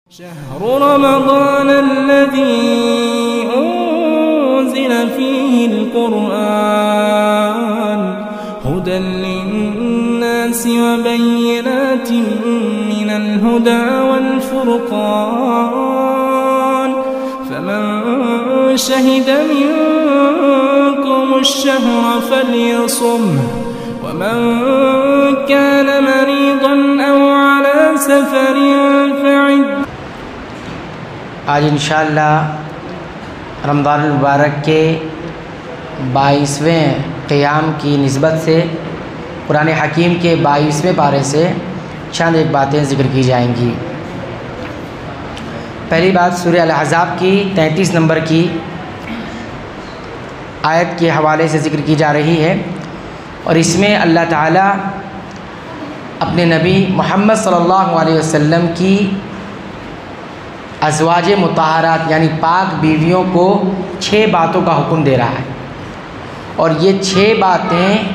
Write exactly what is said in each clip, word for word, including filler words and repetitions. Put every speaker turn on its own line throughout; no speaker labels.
शहर रमज़ान अल्लज़ी उन्ज़िल फ़ीहिल क़ुरआन हुदन लिन्नासि व बय्यिनातिन मिनल हुदा वल फ़ुरक़ान फ़मन शहिद मिनकुमुश शहर फ़ल्यसुमहु व मन कान मरीज़न औ अला सफ़रिन फ़इद्दतुम।
आज इंशाअल्लाह रमज़ान मुबारक के बाईसवें क़ियाम की निस्बत से कुरान हकीम के बाईसवें पारे से चंद एक बातें ज़िक्र की जाएंगी। पहली बात सूरह अल-अहज़ाब की तैंतीस नंबर की आयत के हवाले से ज़िक्र की जा रही है और इसमें अल्लाह ताला अपने नबी मोहम्मद सल्लल्लाहु अलैहि वसल्लम की अज़वाज मुताहरात यानी पाक बीवियों को छः बातों का हुक्म दे रहा है और ये छः बातें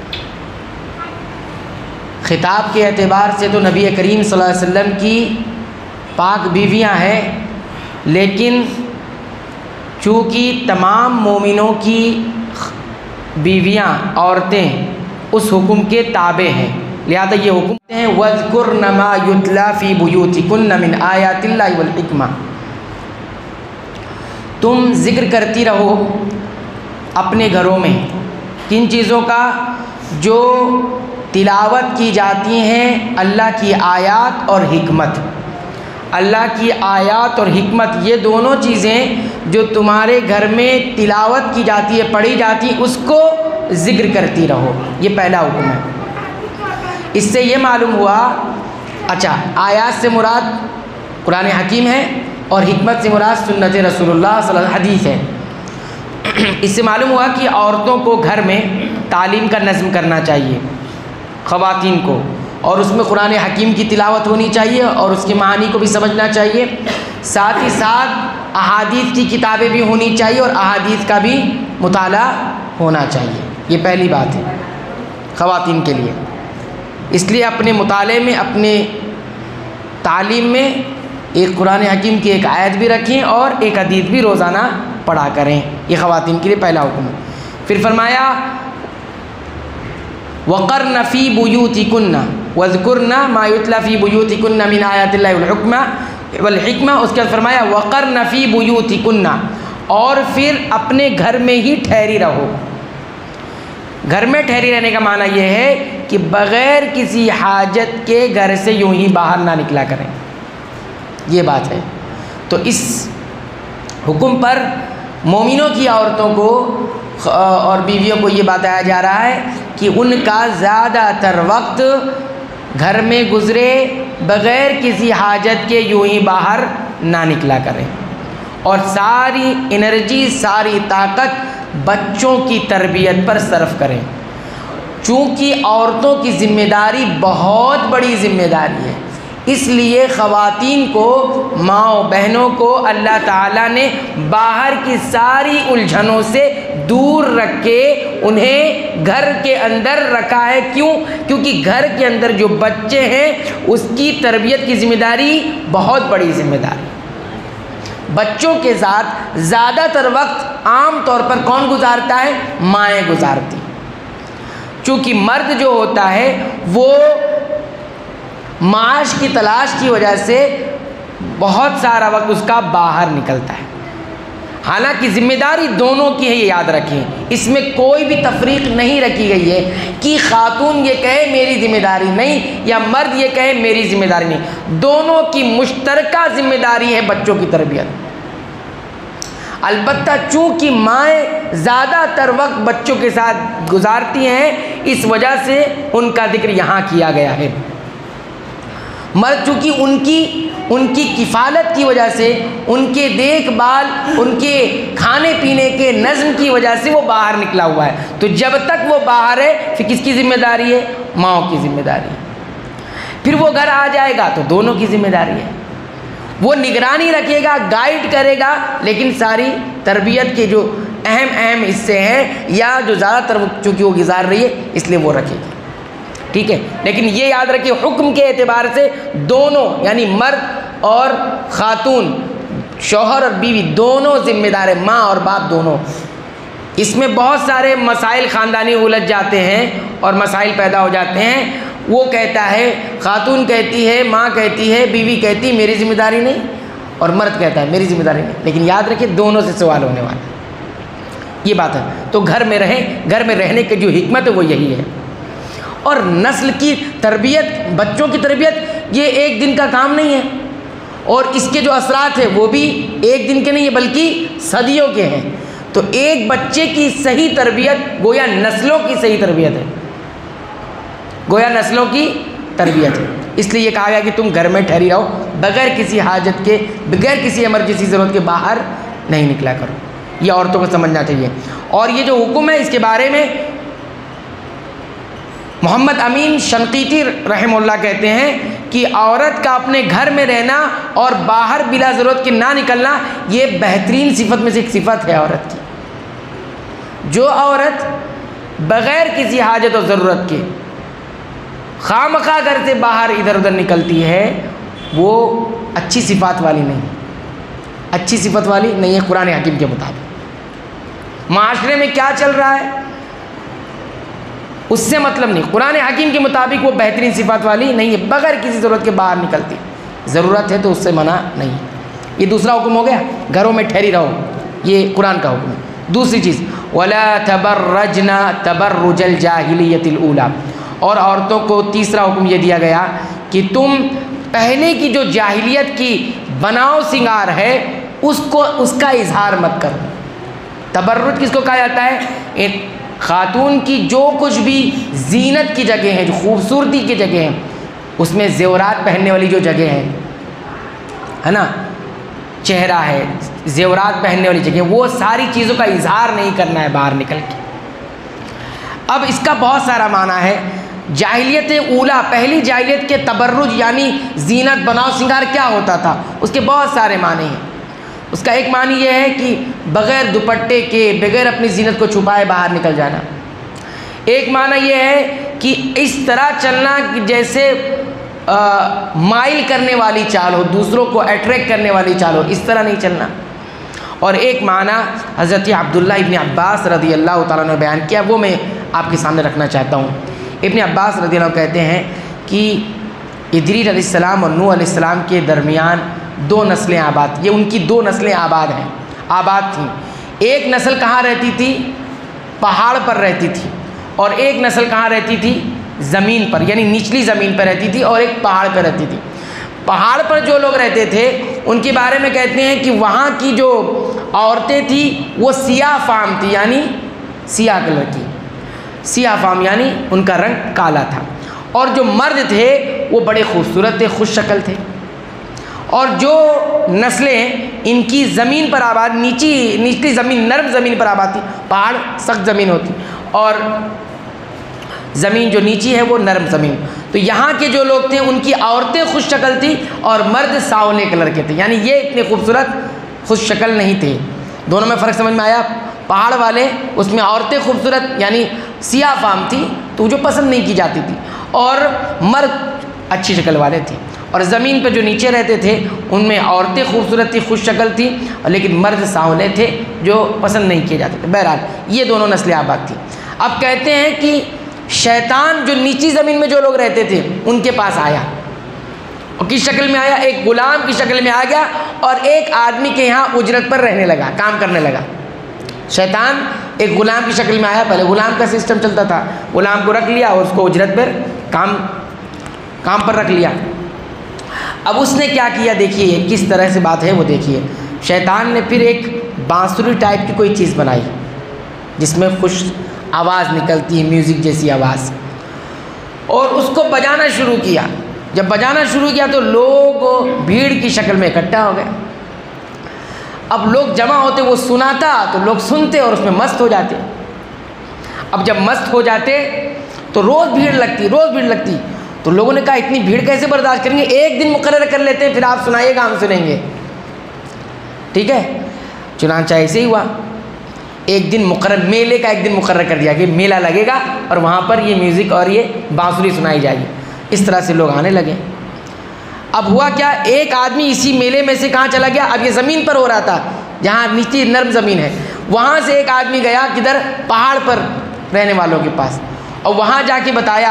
ख़िताब के एतबार से तो नबी करीम सल्लल्लाहु अलैहि वसल्लम की पाक बीवियां हैं, लेकिन चूँकि तमाम मोमिनों की बीवियां औरतें उस हुक्म के ताबे हैं, लिहाजा ये हुक्म हैं वज़्कुरन मा युतला फ़ी बुयूतिकुन्न मिन आयातिल्लाहि वल हिक्मा। तुम ज़िक्र करती रहो अपने घरों में किन चीज़ों का जो तिलावत की जाती हैं अल्लाह की आयात और हिकमत। अल्लाह की आयात और हिकमत ये दोनों चीज़ें जो तुम्हारे घर में तिलावत की जाती है, पढ़ी जाती है, उसको ज़िक्र करती रहो। ये पहला हुक्म है। इससे ये मालूम हुआ, अच्छा आयात से मुराद कुरान हकीम है और हिकमत से मुराद सुन्नत रसूलुल्लाह सल्लल्लाहु अलैहि वसल्लम हदीस है। इससे मालूम हुआ कि औरतों को घर में तालीम का नज़्म करना चाहिए, ख़वातीन को, और उसमें कुरान हकीम की तिलावत होनी चाहिए और उसके मानी को भी समझना चाहिए। साथ ही साथ अहादीस की किताबें भी होनी चाहिए और अहादीस का भी मुताला होना चाहिए। ये पहली बात है ख़वातीन के लिए। इसलिए अपने मुताले में, अपने तालीम में एक कुरान हकीम की एक आयत भी रखें और एक हदीस भी रोज़ाना पढ़ा करें। ये ख़वातीन के लिए पहला हुक्म है। फिर फरमाया वक़र्न फ़ी बुयूतिकुन्न वज़्कुरन मा युतला फ़ी बुयूतिकुन्न मिन आयातिल्लाहि वल हुक्मा वल हिक्मा। उसके बाद फरमाया वक़र्न फ़ी बुयूतिकुन्न, और फिर अपने घर में ही ठहरी रहो। घर में ठहरी रहने का माना यह है कि बग़ैर किसी हाजत के घर से यूं ही बाहर ना निकला करें, ये बात है। तो इस हुक्म पर मोमिनों की औरतों को और बीवियों को ये बताया जा रहा है कि उनका ज़्यादातर वक्त घर में गुज़रे बग़ैर किसी हाजत के यूं ही बाहर ना निकला करें और सारी एनर्जी, सारी ताकत बच्चों की तरबियत पर सर्फ करें। चूँकि औरतों की ज़िम्मेदारी बहुत बड़ी ज़िम्मेदारी है, इसलिए ख़वातीन को, माँओं बहनों को अल्लाह ताला ने बाहर की सारी उलझनों से दूर रख के उन्हें घर के अंदर रखा है। क्यों? क्योंकि घर के अंदर जो बच्चे हैं उसकी तरबियत की ज़िम्मेदारी बहुत बड़ी ज़िम्मेदारी। बच्चों के साथ ज़्यादातर वक्त आम तौर पर कौन गुजारता है? माएँ गुजारती। चूँकि मर्द जो होता है वो माश की तलाश की वजह से बहुत सारा वक्त उसका बाहर निकलता है। हालांकि ज़िम्मेदारी दोनों की है, ये याद रखें। इसमें कोई भी तफरीक नहीं रखी गई है कि खातून ये कहे मेरी ज़िम्मेदारी नहीं या मर्द ये कहे मेरी ज़िम्मेदारी नहीं। दोनों की मुश्तरका ज़िम्मेदारी है बच्चों की तरबियत। अलबत्ता चूँकि माएँ ज़्यादातर वक्त बच्चों के साथ गुजारती हैं, इस वजह से उनका जिक्र यहाँ किया गया है। मर्द चूँकि उनकी उनकी किफ़ालत की वजह से, उनके देखभाल, उनके खाने पीने के नज़्म की वजह से वो बाहर निकला हुआ है। तो जब तक वो बाहर है फिर किसकी ज़िम्मेदारी है? माँओं की ज़िम्मेदारी है। फिर वो घर आ जाएगा तो दोनों की ज़िम्मेदारी है। वो निगरानी रखेगा, गाइड करेगा, लेकिन सारी तरबियत के जो अहम अहम हिस्से हैं या जो ज़्यादातर चूँकि वो गुजार रही है इसलिए वो रखेगी। ठीक है। लेकिन ये याद रखिए हुक्म के एतबार से दोनों यानी मर्द और खातून, शौहर और बीवी दोनों जिम्मेदार है, माँ और बाप दोनों। इसमें बहुत सारे मसाइल ख़ानदानी उलझ जाते हैं और मसाइल पैदा हो जाते हैं। वो कहता है, खातून कहती है, माँ कहती है, बीवी कहती है मेरी जिम्मेदारी नहीं, और मर्द कहता है मेरी जिम्मेदारी नहीं। लेकिन याद रखिए दोनों से सवाल होने वाला है, ये बात है। तो घर में रहें, घर में रहने की जो हिकमत है वो यही है। और नस्ल की तरबियत, बच्चों की तरबियत ये एक दिन का काम नहीं है, और इसके जो असरात हैं वो भी एक दिन के नहीं है बल्कि सदियों के हैं। तो एक बच्चे की सही तरबियत गोया नस्लों की सही तरबियत है, गोया नस्लों की तरबियत है। इसलिए ये कहा गया कि तुम घर में ठहरी रहो, बगैर किसी हाजत के, बगैर किसी इमरजेंसी ज़रूरत के बाहर नहीं निकला करो। ये औरतों को समझना चाहिए। और ये जो हुक्म है इसके बारे में मोहम्मद अमीन शनकीती रहमहुल्लाह कहते हैं कि औरत का अपने घर में रहना और बाहर बिला ज़रूरत के ना निकलना, ये बेहतरीन सिफत में से एक सिफत है औरत की। जो औरत बग़ैर किसी हाजत और ज़रूरत के खामखा घर से बाहर इधर उधर निकलती है, वो अच्छी सिफात वाली नहीं, अच्छी सिफत वाली नहीं है कुरान हकीम के मुताबिक। माशरे में क्या चल रहा है उससे मतलब नहीं, कुरान हकीम के मुताबिक वो बेहतरीन सिफात वाली नहीं है, बगैर किसी ज़रूरत के बाहर निकलती। ज़रूरत है तो उससे मना नहीं है। ये दूसरा हुक्म हो गया, घरों में ठहरी रहो, ये कुरान का हुक्म है। दूसरी चीज़, वला तबर्रजना तबर्रुजल जाहिलियतिल ऊला, और औरतों को तीसरा हुक्म ये दिया गया कि तुम पहले की जो जाहिलियत की बनाव सिंगार है उसको, उसका इजहार मत करो। तबर्रुज किसको कहा जाता है? एक खातून की जो कुछ भी जीनत की जगह हैं, जो खूबसूरती की जगह हैं, उसमें ज़ेवरात पहनने वाली जो जगह है है ना, चेहरा है, ज़ेवरात पहनने वाली जगह, वो सारी चीज़ों का इजहार नहीं करना है बाहर निकल के। अब इसका बहुत सारा माना है। जाहिलियत ऊला, पहली जाहिलियत के तबर्रुज यानी जीनत बनाव सिंगार क्या होता था, उसके बहुत सारे माने हैं। उसका एक मानी ये है कि बग़ैर दुपट्टे के, बग़ैर अपनी जीनत को छुपाए बाहर निकल जाना। एक माना ये है कि इस तरह चलना कि जैसे आ, माइल करने वाली चाल हो, दूसरों को अट्रैक्ट करने वाली चाल हो, इस तरह नहीं चलना। और एक माना हज़रत अब्दुल्लाह इब्न अब्बास रज़ी अल्लाह तआला ने बयान किया, वो मैं आपके सामने रखना चाहता हूँ। इब्न अब्बास रज़ी अल्लाह कहते हैं कि इदरीस अलैहिस्सलाम और नूह अलैहिस्सलाम के दरमियान दो नस्लें आबाद, ये उनकी दो नस्लें आबाद हैं, आबाद थीं। एक नस्ल कहाँ रहती थी? पहाड़ पर रहती थी, और एक नस्ल कहाँ रहती थी? ज़मीन पर, यानी निचली ज़मीन पर रहती थी, और एक पहाड़ पर रहती थी। पहाड़ पर जो लोग रहते थे उनके बारे में कहते हैं कि वहाँ की जो औरतें थी वो सियाह फाम थी, यानी सियाह कलर की, सियाह फाम यानी उनका रंग काला था। और जो मर्द थे वो बड़े खूबसूरत थे, खुश शक्ल थे। और जो नस्लें इनकी ज़मीन पर आबाद, नीची निचली ज़मीन, नर्म ज़मीन पर आबाद थी, पहाड़ सख्त ज़मीन होती और ज़मीन जो नीची है वो नरम ज़मीन। तो यहाँ के जो लोग थे उनकी औरतें खुश शक्ल थी और मर्द सावले कलर के थे, यानी ये इतने खूबसूरत खुश शक्ल नहीं थे। दोनों में फ़र्क समझ में आया? पहाड़ वाले उसमें औरतें खूबसूरत यानी सियाह फाम थी तो जो पसंद नहीं की जाती थी, और मर्द अच्छी शक्ल वाले थे। और ज़मीन पर जो नीचे रहते थे उनमें औरतें खूबसूरत थी, खुश शक्ल थी, लेकिन मर्द सावले थे जो पसंद नहीं किए जाते थे। बहरहाल ये दोनों नस्लें आबाद थी। अब कहते हैं कि शैतान जो नीची ज़मीन में जो लोग रहते थे उनके पास आया, और किस शक्ल में आया? एक ग़ुलाम की शक्ल में आ गया और एक आदमी के यहाँ उजरत पर रहने लगा, काम करने लगा। शैतान एक ग़ुलाम की शक्ल में आया, पहले ग़ुलाम का सिस्टम चलता था, ग़ुलाम को रख लिया और उसको उजरत पर काम काम पर रख लिया। अब उसने क्या किया, देखिए किस तरह से बात है वो देखिए। शैतान ने फिर एक बांसुरी टाइप की कोई चीज़ बनाई जिसमें खुश आवाज़ निकलती है, म्यूज़िक जैसी आवाज़, और उसको बजाना शुरू किया। जब बजाना शुरू किया तो लोग भीड़ की शक्ल में इकट्ठा हो गए। अब लोग जमा होते, वो सुनाता तो लोग सुनते और उसमें मस्त हो जाते। अब जब मस्त हो जाते तो रोज़ भीड़ लगती, रोज़ भीड़ लगती। तो लोगों ने कहा इतनी भीड़ कैसे बर्दाश्त करेंगे, एक दिन मुकर्रर कर लेते हैं, फिर आप सुनाइएगा, हम सुनेंगे। ठीक है, चुनांचा ऐसे ही हुआ। एक दिन मुकर्रर, मेले का एक दिन मुकर्रर कर दिया कि मेला लगेगा और वहाँ पर ये म्यूज़िक और ये बांसुरी सुनाई जाएगी। इस तरह से लोग आने लगे। अब हुआ क्या, एक आदमी इसी मेले में से कहाँ चला गया, अब ये ज़मीन पर हो रहा था जहाँ नीचे नर्म ज़मीन है, वहाँ से एक आदमी गया किधर, पहाड़ पर रहने वालों के पास, और वहाँ जाके बताया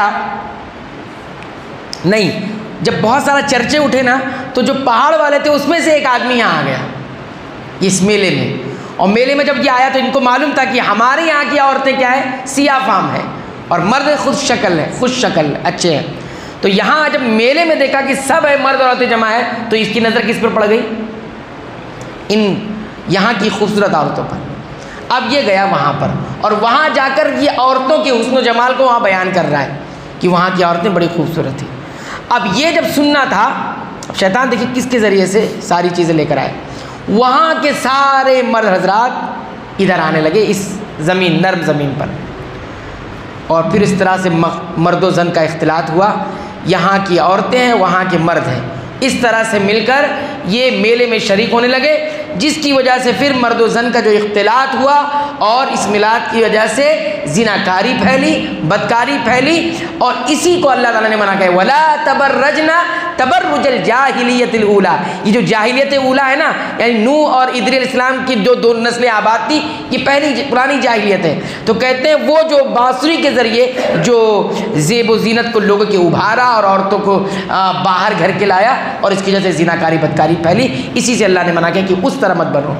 नहीं, जब बहुत सारा चर्चे उठे ना तो जो पहाड़ वाले थे उसमें से एक आदमी यहाँ आ गया इस मेले में। और मेले में जब ये आया तो इनको मालूम था कि हमारे यहाँ की औरतें क्या है, सिया फाम है, और मर्द खुश शक्ल है, खुश शक्ल अच्छे हैं। तो यहाँ जब मेले में देखा कि सब है, मर्द और औरतें जमा है, तो इसकी नज़र किस पर पड़ गई, इन यहाँ की खूबसूरत औरतों पर। अब ये गया वहाँ पर, और वहाँ जाकर ये औरतों के हुस्न जमाल को वहाँ बयान कर रहा है कि वहाँ की औरतें बड़ी खूबसूरत थी। अब ये जब सुनना था, अब शैतान देखिए किसके ज़रिए से सारी चीज़ें लेकर आए, वहाँ के सारे मर्द हजरात इधर आने लगे इस ज़मीन, नर्म ज़मीन पर, और फिर इस तरह से मर्दो जन का इख्तिलात हुआ। यहाँ की औरतें हैं, वहाँ के मर्द हैं, इस तरह से मिलकर ये मेले में शरीक होने लगे, जिसकी वजह से फिर मर्द व जन का जो इख्तिलात हुआ, और इस मिलाद की वजह से जिनाकारी फैली, बदकारी फैली, और इसी को अल्लाह ताला ने मना किया, वला तबर्रजना तबर्रुजल जाहिलियतिल ऊला। ये जो जाहिलियत ऊला है ना, यानी नूह और इद्रीस इस्लाम की जो दो नस्लें आबाद थी, ये पहली पुरानी जाहिलियत है। तो कहते हैं वो जो बांसुरी के ज़रिए जो ज़ेब व ज़ीनत को लोगों के उभारा और औरतों को आ, बाहर घर के लाया, और इसकी वजह से जिनाकारी बदकारी फैली, इसी से अल्लाह ने मना किया कि उस तरह मत बनो।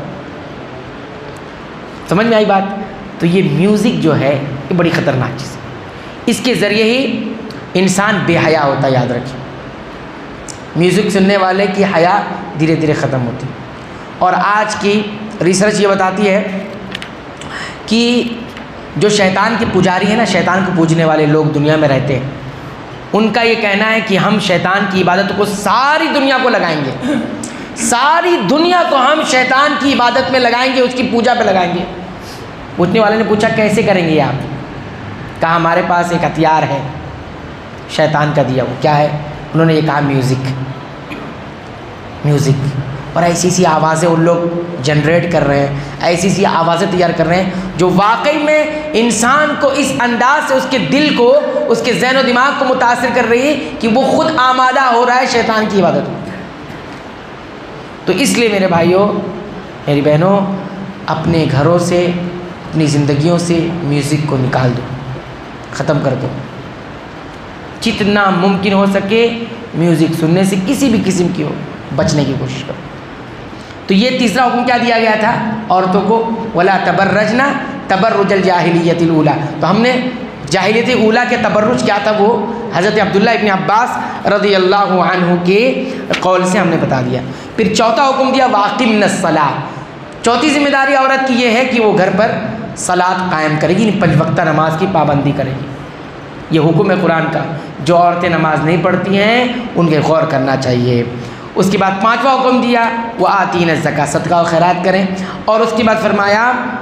समझ में आई बात? तो ये म्यूज़िक जो है ये बड़ी ख़तरनाक चीज़ है, इसके ज़रिए ही इंसान बेहया होता है, याद रखिए। म्यूज़िक सुनने वाले की हया धीरे धीरे ख़त्म होती है। और आज की रिसर्च ये बताती है कि जो शैतान के पुजारी हैं ना, शैतान को पूजने वाले लोग दुनिया में रहते हैं, उनका ये कहना है कि हम शैतान की इबादत को सारी दुनिया को लगाएंगे, सारी दुनिया को हम शैतान की इबादत में लगाएंगे, उसकी पूजा पे लगाएंगे। पूछने वाले ने पूछा कैसे करेंगे आप? कहा हमारे पास एक हथियार है शैतान का दिया, वो क्या है? उन्होंने ये कहा म्यूज़िक, म्यूज़िक। और ऐसी सी आवाज़ें उन लोग जनरेट कर रहे हैं, ऐसी सी आवाज़ें तैयार कर रहे हैं जो वाकई में इंसान को इस अंदाज से उसके दिल को, उसके ज़हन और दिमाग को मुतासिर कर रही है कि वो खुद आमादा हो रहा है शैतान की इबादत में। तो इसलिए मेरे भाइयों, मेरी बहनों, अपने घरों से, अपनी ज़िंदगियों से म्यूज़िक को निकाल दो, ख़त्म कर दो। जितना मुमकिन हो सके म्यूज़िक सुनने से किसी भी किस्म की हो बचने की कोशिश करो। तो ये तीसरा हुक्म क्या दिया गया था औरतों को? वला तबर्रजना तबर्रुजल जाहिलियतिल ऊला। तो हमने जाहिलियत ऊला के तबर्रुज क्या था वो हज़रत अब्दुल्लाह इब्न अब्बास रज़ियल्लाहु अन्हु के कौल से हमने बता दिया। फिर चौथा हुक्म दिया वाक़िमनस सलाह। चौथी जिम्मेदारी औरत की ये है कि वो घर पर सलात कायम करेगी, पाँच वक्ता नमाज की पाबंदी करेगी। ये हुक्म है कुरान का। जो औरतें नमाज नहीं पढ़ती हैं उनके गौर करना चाहिए। उसके बाद पांचवा हुक्म दिया वो आतीन ज़कात, सदका और खैरात करें। और उसके बाद फरमाया,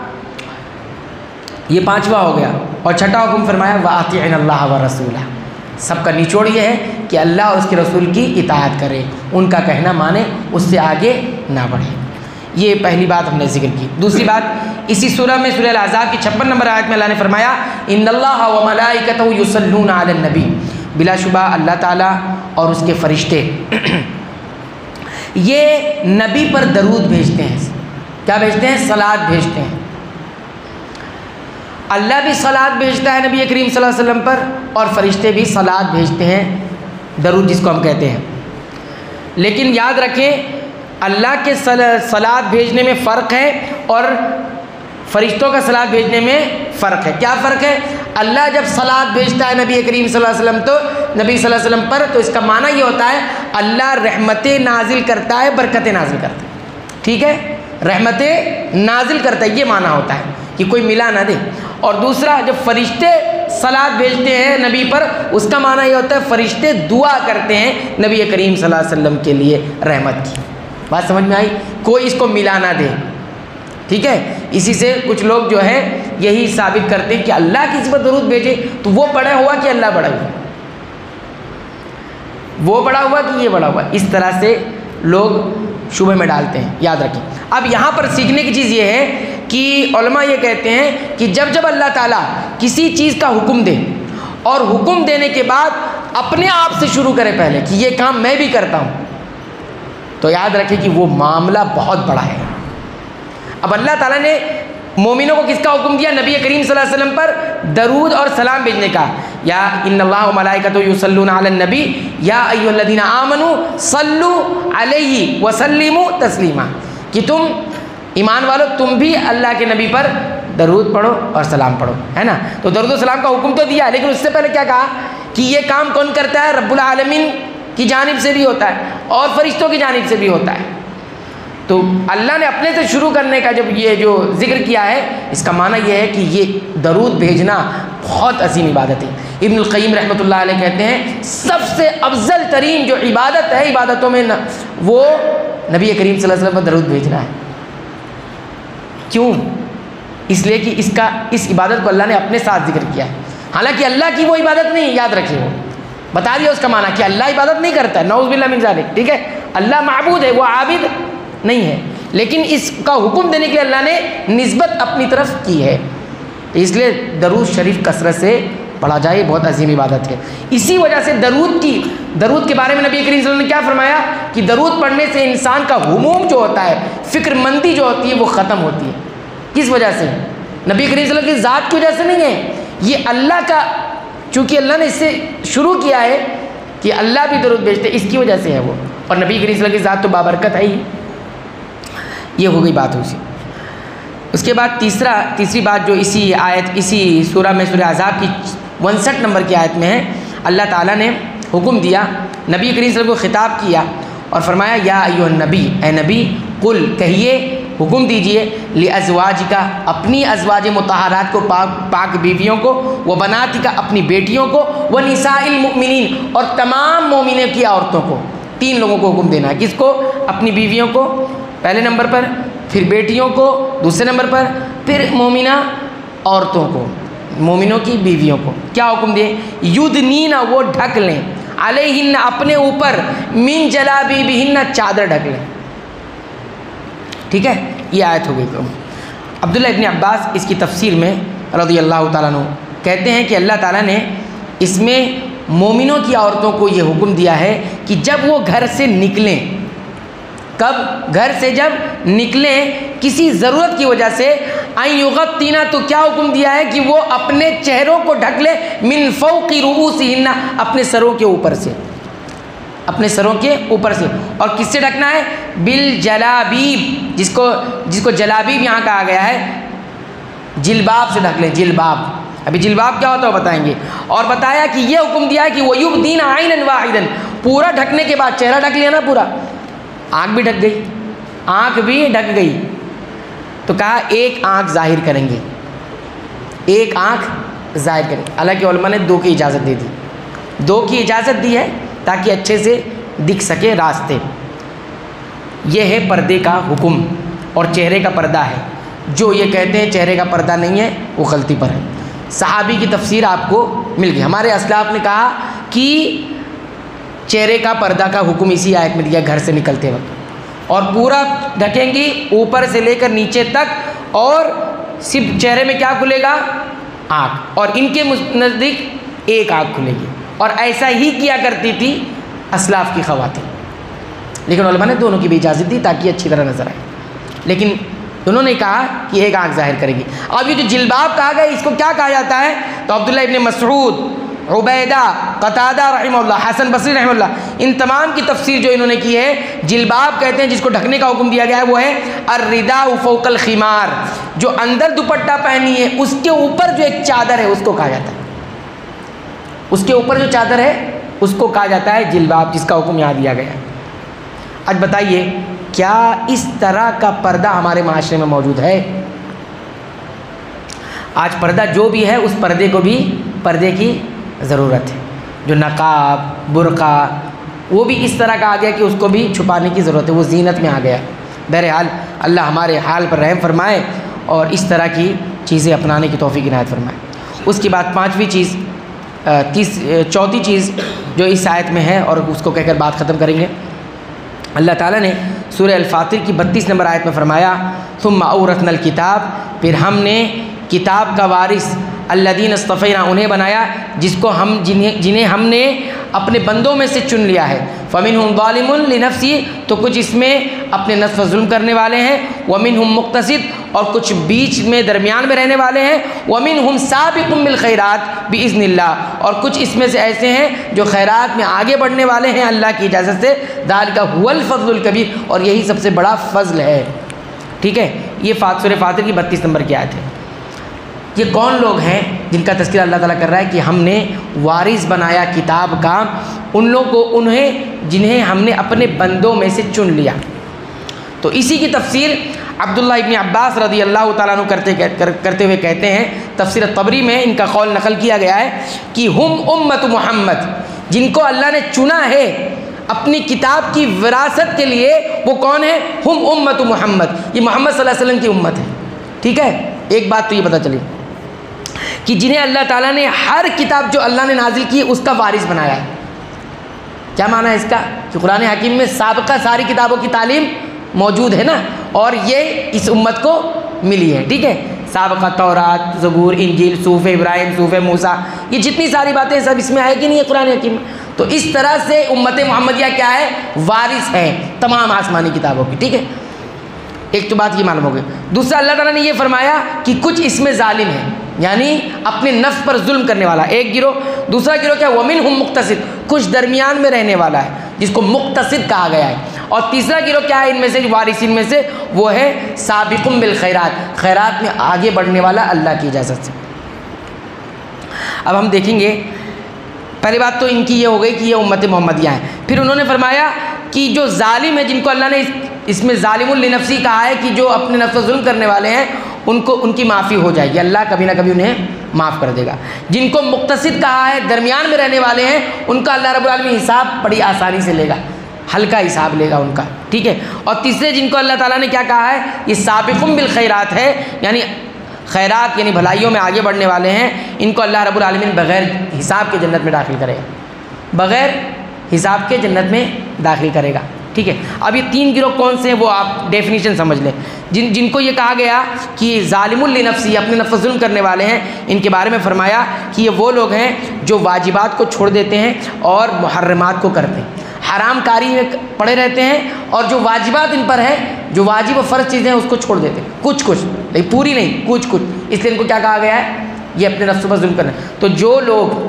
ये पांचवा हो गया। और छठा हुक्म फरमाया व आतीन अल्लाह व रसूला। सबका निचोड़ ये है कि अल्लाह और उसके रसूल की इताअत करें, उनका कहना माने, उससे आगे ना बढ़े। ये पहली बात हमने जिक्र की। दूसरी बात इसी सूरह में, सूरह अल-अहज़ाब की छप्पन नंबर आयत में अल्लाह ने फरमाया इन्नल्लाह व मलाइकतहु युसल्लूना अलन नबी। बिलाशुबा अल्लाह ताला और उसके फरिश्ते ये नबी पर दरूद भेजते हैं। क्या भेजते हैं? सलात भेजते हैं। अल्लाह भी सलात भेजता है नबी करीम सल्लल्लाहु अलैहि वसल्लम पर, और फरिश्ते भी सलात भेजते हैं, दरूद जिसको हम कहते हैं। लेकिन याद रखें अल्लाह के सलात भेजने में फ़र्क है और फरिश्तों का सलात भेजने में फ़र्क है। क्या फ़र्क है? अल्लाह जब सलात भेजता है नबी करीम सल्लल्लाहु अलैहि वसल्लम तो नबी सल्लल्लाहु अलैहि वसल्लम पर, तो इसका माना ये होता है अल्लाह रहमतें नाजिल करता है, बरकतें नाजिल करता है। ठीक है, रहमतें नाजिल करता है, ये माना होता है कि कोई मिला ना दे। और दूसरा, जब फरिश्ते सलात भेजते हैं नबी पर, उसका माना ये होता है फरिश्ते दुआ करते हैं नबी करीम सल्लल्लाहु अलैहि वसल्लम के लिए रहमत की। बात समझ में आई? कोई इसको मिला ना दे। ठीक है, इसी से कुछ लोग जो है यही साबित करते हैं कि अल्लाह किसी पर दरूद भेजे तो वो बड़ा हुआ कि अल्लाह बड़ा हुआ, वो बड़ा हुआ कि ये बड़ा हुआ। इस तरह से लोग शुबे में डालते हैं, याद रखें। अब यहाँ पर सीखने की चीज़ ये है कि उलमा ये कहते हैं कि जब जब अल्लाह ताला किसी चीज़ का हुक्म दे और हुक्म देने के बाद अपने आप से शुरू करे पहले कि ये काम मैं भी करता हूँ, तो याद रखें कि वो मामला बहुत बड़ा है। अब अल्लाह ताला ने मोमिनों को किसका हुक्म दिया? नबी करीम सल्लल्लाहु अलैहि वसल्लम पर दरूद और सलाम भेजने का। या इन्नल्लाह व मलाइकतहु युसल्लूना अलन नबी या अय्युहल्लज़ीना आमनू सल्लू अलैहि व सल्लिमू तस्लीमा, कि तुम ईमान वालो तुम भी अल्लाह के नबी पर दरूद पढ़ो और सलाम पढ़ो, है ना। तो दरूद और सलाम का हुक्म तो दिया, लेकिन उससे पहले क्या कहा कि ये काम कौन करता है? रब्बुल आलमीन की जानिब से भी होता है और फरिश्तों की जानिब से भी होता है। तो अल्लाह ने अपने से शुरू करने का जब ये जो जिक्र किया है, इसका माना यह है कि ये दरूद भेजना बहुत अजीम इबादत है। इब्नुल क़य्यिम रहमतुल्लाह अलैह कहते हैं सबसे अफजल तरीन जो इबादत है इबादतों में न, वो नबी करीम सल्लल्लाहु अलैहि वसल्लम पर दरूद भेजना है। क्यों? इसलिए कि इसका इस इबादत को अल्लाह ने अपने साथ जिक्र किया है। हालांकि अल्लाह की वो इबादत नहीं, याद रखिए, वो बता दिया उसका माना कि अल्लाह इबादत नहीं करता है, नऊज़ बिल्लाह मिन ज़ालिक, ठीक है। अल्लाह माबूद है, वो आबिद नहीं है, लेकिन इसका हुक्म देने के लिए अल्लाह ने निस्बत अपनी तरफ की है। इसलिए दरूद शरीफ कसरत से पढ़ा जाए, बहुत अजीम इबादत है। इसी वजह से दरूद की दरूद के बारे में नबी करीम सल्लल्लाहु अलैहि वसल्लम ने क्या फरमाया कि दरूद पढ़ने से इंसान का हुमूम जो होता है, फ़िक्रमंदी जो होती है, वो ख़त्म होती है। किस वजह से? नबी करीम सल्लल्लाहु अलैहि वसल्लम की ज़ात की वजह से नहीं है, ये अल्लाह का, चूँकि अल्लाह ने इससे शुरू किया है कि अल्लाह भी दरूद भेजते, इसकी वजह से है वो। और नबी करीम सल्लल्लाहु अलैहि वसल्लम की ज़ात तो बाबरकत है ही। ये हो गई बात उसी। उसके बाद तीसरा तीसरी बात जो इसी आयत इसी सूरा में सूरह अहज़ाब की उनसठ नंबर की आयत में है, अल्लाह ताला ने हुक्म दिया, नबी करीम सल्लल्लाहु अलैहि वसल्लम को ख़िताब किया और फरमाया या अय्युहन नबी, ए नबी, कुल कहिए, हुक्म दीजिए, लि अज़वाजिका, अपनी अज़वाज मुतहरात को, पाक पाक बीवियों को, व बनातिका, अपनी बेटियों को, व निसाइल मुमिनीन, और तमाम मोमिनों की औरतों को। तीन लोगों को हुक्म देना है। किसको? अपनी बीवियों को पहले नंबर पर, फिर बेटियों को दूसरे नंबर पर, फिर मोमिना औरतों को, मोमिनों की बीवियों को। क्या हुक्म दिए? युदनीना, वो ढक लें, अलैहिन्ना, अपने ऊपर, मिन जलाबीबिहिन्ना, चादर ढक लें। ठीक है, ये आयत हो गई। तो अब्दुल्लाह इब्न अब्बास इसकी तफसीर में रज़ियल्लाहु ताला अन्हु कहते हैं कि अल्लाह ताला ने इसमें मोमिनों की औरतों को ये हुक्म दिया है कि जब वो घर से निकलें, कब? घर से जब निकलें किसी ज़रूरत की वजह से, आई युगत्तीना, तो क्या हुक्म दिया है कि वो अपने चेहरों को ढक ले, मिन फ़ौक़ि रुऊसिहिन्ना, अपने सरों के ऊपर से, अपने सरों के ऊपर से। और किससे ढकना है? बिल जलाबीब, जिसको जिसको जलाबीब यहाँ कहा गया है, जिलबाब से ढक ले, जिलबाब। अभी जिलबाब क्या होता है बताएंगे। और बताया कि ये हुक्म दिया है कि वयुब्दीना आइनन वाहिदन, पूरा ढकने के बाद, चेहरा ढक लिया ना पूरा, आँख भी ढक गई, आँख भी ढक गई, तो कहा एक आँख जाहिर करेंगे, एक आँख जाहिर करेंगे। हालांकि उलमा ने दो की इजाज़त दे दी, दो की इजाज़त दी है ताकि अच्छे से दिख सके रास्ते। यह है पर्दे का हुक्म और चेहरे का पर्दा है। जो ये कहते हैं चेहरे का पर्दा नहीं है, वो गलती पर है। सहाबी की तफसीर आपको मिल गई। हमारे असलाफ ने कहा कि चेहरे का पर्दा का हुक्म इसी आयत में दिया घर से निकलते वक्त, और पूरा ढकेंगी ऊपर से लेकर नीचे तक, और सिर्फ चेहरे में क्या खुलेगा? आँख, और इनके नज़दीक एक आँख खुलेगी। और ऐसा ही किया करती थी असलाफ की ख़वातीन, लेकिन उलमा ने दोनों की भी इजाज़त दी ताकि अच्छी तरह नज़र आए, लेकिन दोनों ने कहा कि एक आँख जाहिर करेगी। अब ये जो जिलबाब कहा गया, इसको क्या कहा जाता है? तो अब्दुल्लाह इब्न मसऊद, उबैदा, कतादा रहमतुल्लाह, हसन बसरी रहमतुल्लाह, इन तमाम की तफसीर जो इन्होंने की है, जिलबाब कहते हैं जिसको ढकने का हुक्म दिया गया है, वो है अर्रिदा फौकल खिमार, जो अंदर दुपट्टा पहनी है उसके ऊपर जो एक चादर है उसको कहा जाता है, उसके ऊपर जो चादर है उसको कहा जाता है जिलबाब, जिसका हुक्म यहाँ दिया गया है। आज बताइए, क्या इस तरह का पर्दा हमारे माशरे में मौजूद है? आज पर्दा जो भी है, उस पर्दे को भी पर्दे की ज़रूरत है। जो नकाब, बुरका, वो भी इस तरह का आ गया कि उसको भी छुपाने की ज़रूरत है, वो ज़ीनत में आ गया। बहरहाल अल्लाह हमारे हाल पर रहम फरमाए और इस तरह की चीज़ें अपनाने की तौफीक इनायत फरमाए। उसके बाद पाँचवीं चीज़, तीस चौथी चीज़ जो इस आयत में है, और उसको कहकर बात ख़त्म करेंगे। अल्लाह ताला ने सूरह अल-फातिर की बत्तीस नंबर आयत में फ़रमाया, सुम्मा औरथनल किताब, फिर हमने किताब का वारिस, अल्लदीन इस्तफ़ैना, उन्हें बनाया जिसको हम जिन्हें जिन्हें हमने अपने बंदों में से चुन लिया है, फ़मिनहुम ज़ालिमुन लिनफ़्सी, तो कुछ इसमें अपने नफ्स पर जुल्म करने वाले हैं, वमिनहुम मुक़्तसिद, और कुछ बीच में दरमियान में रहने वाले हैं, वमिनहुम साबिक़ुम बिल खैरात बिइज़्निल्लाह, और कुछ इसमें से ऐसे हैं जो खैरात में आगे बढ़ने वाले हैं अल्लाह की इजाज़त से। ज़ालिका हुवल फ़ज़्लुल कबीर, और यही सबसे बड़ा फ़ज़ल है। ठीक है, ये फात सूरह फातिर की बत्तीस नंबर की आयत है। ये कौन लोग हैं जिनका तज़किरा अल्लाह ताला कर रहा है कि हमने वारिस बनाया किताब का उन लोगों को, उन्हें जिन्हें हमने अपने बंदों में से चुन लिया। तो इसी की तफसीर अब्दुल्लाह इब्न अब्बास रज़ी अल्लाह ताला अन्हु करते कर, करते हुए कहते हैं, तफसीर तबरी में इनका कौल नकल किया गया है कि हुम उम्मत मोहम्मद, जिनको अल्लाह ने चुना है अपनी किताब की विरासत के लिए, वो कौन है? हुम उम्मत मोहम्मद, ये मोहम्मद सल्लल्लाहु अलैहि वसल्लम की उम्मत है। ठीक है, एक बात तो ये पता चली कि जिन्हें अल्लाह ताला ने हर किताब जो अल्लाह ने नाजिल की उसका वारिस बनाया है। क्या माना है इसका? कि कुरान हकीम में साबिक़ा सारी किताबों की तालीम मौजूद है ना, और ये इस उम्मत को मिली है। ठीक है, साबिक़ा तौरात, ज़बूर, इंजील, सूफ़ इब्राहिम, सूफ़ मूसा, ये जितनी सारी बातें सब इसमें है कि नहीं है कुरान हकीम में। तो इस तरह से उम्मत मोहम्मदिया क्या है? वारिस है तमाम आसमानी किताबों की। ठीक है, एक तो बात ये मालूम हो गई। दूसरा, अल्लाह ताला ने ये फरमाया कि कुछ इसमें जालिम है, यानी अपने नफ्स पर जुल्म करने वाला एक गिरोह। दूसरा गिरोह क्या? वमिनहुम मुक़्तसिद, कुछ दरमियान में रहने वाला है जिसको मुक़्तसिद कहा गया है। और तीसरा गिरोह क्या है इनमें से, वारिसिन में से? वो है साबिक़ुम बिल खैरात, खैरात में आगे बढ़ने वाला अल्लाह की इजाज़त से। अब हम देखेंगे, पहली बात तो इनकी ये हो गई कि ये उम्मत मोहम्मदिया है। फिर उन्होंने फरमाया कि जो जालिम है, जिनको अल्लाह ने इसमें ज़ालिमुल लिनफ़्सी कहा है कि जो अपने नफ्स पर जुल्म करने वाले हैं, उनको उनकी माफ़ी हो जाएगी, अल्लाह कभी ना कभी उन्हें माफ़ कर देगा। जिनको मुक़्तसिद कहा है, दरमियान में रहने वाले हैं, उनका अल्लाह रब्बुल आलमीन हिसाब बड़ी आसानी से लेगा, हल्का हिसाब लेगा उनका। ठीक है, और तीसरे जिनको अल्लाह ताला ने क्या कहा है, ये साबिक़ुम बिल खैरात है, यानी खैरात यानी भलाइयों में आगे बढ़ने वाले हैं, इनको अल्लाह रब्बुल आलमीन बग़ैर हिसाब के जन्नत में दाखिल करेगा, बग़ैर हिसाब के जन्नत में दाखिल करेगा। ठीक है, अब ये तीन गिरोह कौन से हैं वो आप डेफिनेशन समझ लें। जिन जिनको ये कहा गया कि ज़ालिमुल लिनफ़्सी, अपने नफ्स पर जुल्म करने वाले हैं, इनके बारे में फरमाया कि ये वो लोग हैं जो वाजिबात को छोड़ देते हैं और मुहर्रमात को करते हैं, हराम कारी में पड़े रहते हैं, और जो वाजिबात इन पर है, जो वाजिब और फ़र्ज़ चीज़ें हैं उसको छोड़ देते हैं, कुछ कुछ, लेकिन पूरी नहीं, कुछ कुछ। इसलिए इनको क्या कहा गया है? ये अपने नफ्स पर जुल्म करना। तो जो लोग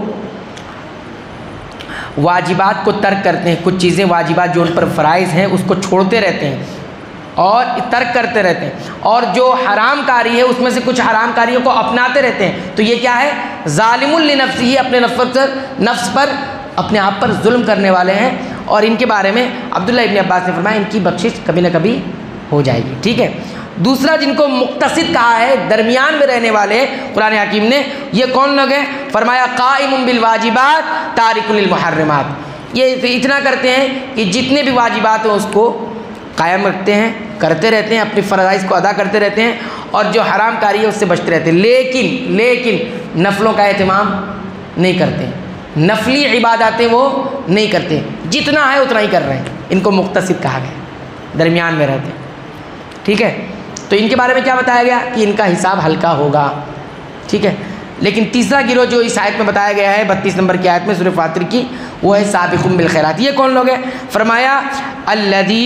वाजिबात को तर्क करते हैं, कुछ चीज़ें वाजिबात जो उन पर फ़राइज़ हैं उसको छोड़ते रहते हैं और तर्क करते रहते हैं, और जो हराम कारी है उसमें से कुछ हराम कारियों को अपनाते रहते हैं, तो ये क्या है? ज़ालिमुल लिनफ़्सी, अपने नफ्स पर नफ्स पर अपने आप पर जुल्म करने वाले हैं। और इनके बारे में अब्दुल्लाह इब्न अब्बास ने फरमाया इनकी बख्शिश कभी ना कभी हो जाएगी। ठीक है, दूसरा जिनको मुक़्तसिद कहा है, दरमियान में रहने वाले, कुरान हकीम ने ये कौन लोग हैं? फरमाया काइमुन बिल वाजिबात तारिकुन लिल मुहर्रमात। ये इतना करते हैं कि जितने भी वाजिबात हैं उसको कायम रखते हैं, करते रहते हैं, अपनी फ़राइज़ को अदा करते रहते हैं, और जो हराम कारी है उससे बचते रहते हैं, लेकिन लेकिन नफलों का एहतमाम नहीं करते हैं, नफली इबादतें वो नहीं करते, जितना है उतना ही कर रहे हैं। इनको मुक़्तसिद कहा गया, दरमियान में रहते हैं। ठीक है, तो इनके बारे में क्या बताया गया कि इनका हिसाब हल्का होगा। ठीक है, लेकिन तीसरा गिरोह जो इस आयत में बताया गया है बत्तीस नंबर की आयत में सूरह फातिर की, वो है साबिक़ुम बिल खैरात। ये कौन लोग हैं? फरमाया अल्लज़ी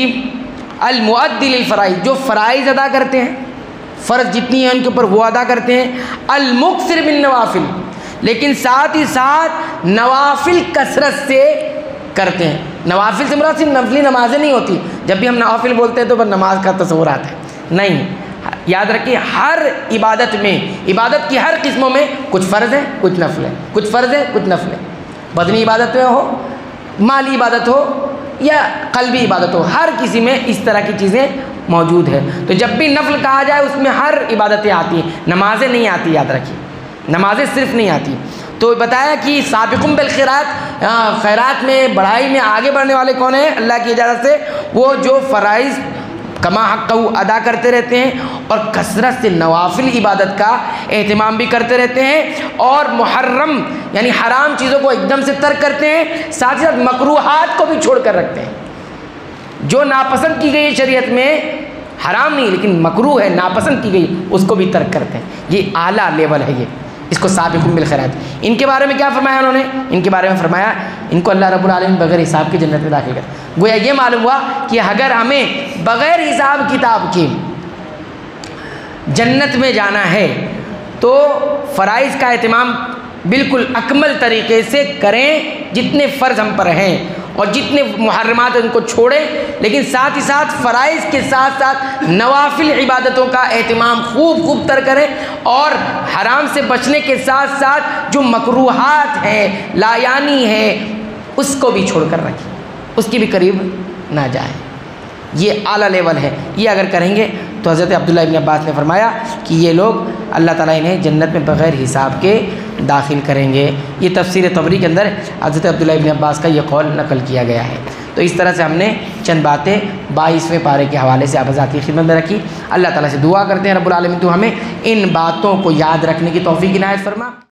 अल मुअद्दी लिल फ़राइज़, जो फ़राइज़ अदा करते हैं, फ़र्ज़ जितनी है उनके ऊपर वो अदा करते हैं, अल मुक्सिर बिन नवाफिल, लेकिन साथ ही साथ नवाफिल कसरत से करते हैं। नवाफिल से मुराद सिर्फ नफली नमाज़ें नहीं होती, जब भी हम नवाफिल बोलते हैं तो बस नमाज का तस्वुर आता है, नहीं, याद रखिए हर इबादत में, इबादत की हर किस्मों में कुछ फ़र्ज़ है, कुछ नफल है, कुछ फ़र्ज़ है, कुछ नफल है। बदनी इबादत में हो, माली इबादत हो या क़ल्बी इबादत हो, हर किसी में इस तरह की चीज़ें मौजूद है। तो जब भी नफल कहा जाए उसमें हर इबादतें आती हैं, नमाज़ें नहीं आती, याद रखिए, नमाज़ें सिर्फ नहीं आती। तो बताया कि साबिक़ुम बिल खैरात, खैरात में बढ़ाई में आगे बढ़ने वाले कौन हैं? अल्लाह की इजाज़त से वो जो फ़राइज़ कमा हक़्क़हू अदा करते रहते हैं और कसरत से नवाफिल इबादत का एहतमाम भी करते रहते हैं, और मुहर्रम यानी हराम चीज़ों को एकदम से तर्क करते हैं, साथ ही साथ मकरूहात को भी छोड़ कर रखते हैं। जो नापसंद की गई है शरीयत में, हराम नहीं लेकिन मकरूह है, नापसंद की गई, उसको भी तर्क करते हैं। ये आला लेवल है ये, इसको साबिकुम बिल खैरात। इनके बारे में क्या फरमाया उन्होंने? इनके बारे में फरमाया इनको अल्लाह रब्बुल आलमीन बगैर हिसाब के जन्नत में दाखिल कर। गोया ये मालूम हुआ कि अगर हमें बगैर हिसाब किताब के जन्नत में जाना है तो फ़राइज़ का एहतमाम बिल्कुल अकमल तरीके से करें, जितने फ़र्ज़ हम पर हैं, और जितने मुहर्रमात उनको छोड़ें, लेकिन साथ ही साथ फ़राइज़ के साथ साथ नवाफिल इबादतों का एहतमाम खूब खूब तर करें, और हराम से बचने के साथ साथ जो मकरूहात हैं, लायानी है, उसको भी छोड़ कर रखें, उसकी भी करीब ना जाएं। ये आला लेवल है। ये अगर करेंगे तो हज़रत अब्दुल्लाह इब्न अब्बास ने फरमाया कि ये लोग अल्लाह ताला इन्हें जन्नत में बग़ैर हिसाब के दाखिल करेंगे। ये तफसीर तबरी के अंदर हज़रत अब्दुल्लाह इब्न अब्बास का ये कौल नकल किया गया है। तो इस तरह से हमने चंद बातें बाईसवें पारे के हवाले से आप हज़रात की खिदमत में रखी। अल्लाह ताला से दुआ करते हैं रब्बुल आलमीन तो हमें इन बातों को याद रखने की तौफीक इनायत फरमा।